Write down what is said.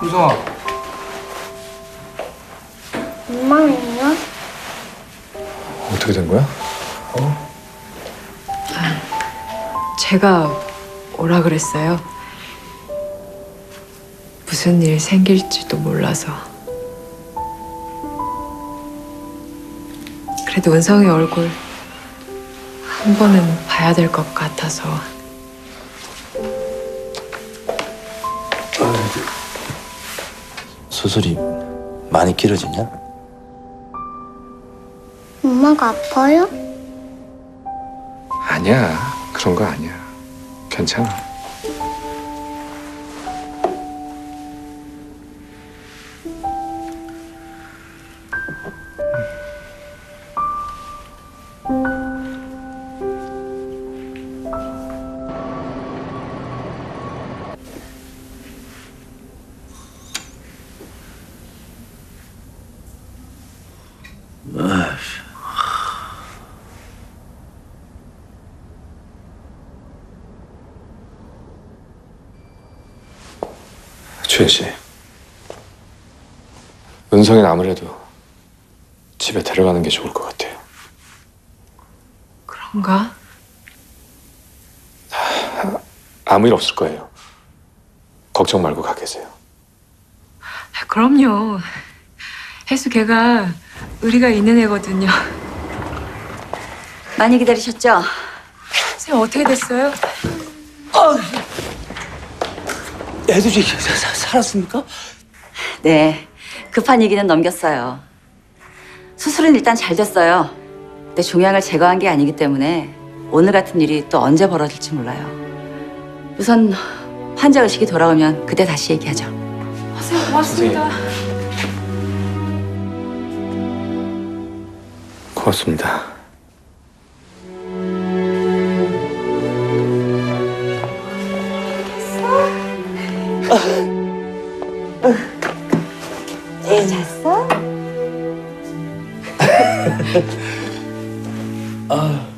은성아. 엄마는요? 어떻게 된 거야? 제가 오라 그랬어요. 무슨 일 생길지도 몰라서. 그래도 은성이 얼굴 한 번은 봐야 될 것 같아서. 수술이 많이 길어졌냐? 엄마가 아파요? 아니야. 그런 거 아니야. 괜찮아. 주혜 씨, 은성이는 아무래도 집에 데려가는 게 좋을 것 같아요. 그런가? 아무 일 없을 거예요. 걱정 말고 가 계세요. 그럼요. 혜수 걔가 의리가 있는 애거든요. 많이 기다리셨죠? 선생님 어떻게 됐어요? 애들이 살았습니까? 네, 급한 얘기는 넘겼어요. 수술은 일단 잘 됐어요. 근데 종양을 제거한 게 아니기 때문에 오늘 같은 일이 또 언제 벌어질지 몰라요. 우선 환자 의식이 돌아오면 그때 다시 얘기하죠. 선생님 고맙습니다. 고맙습니다. 잤어? 아.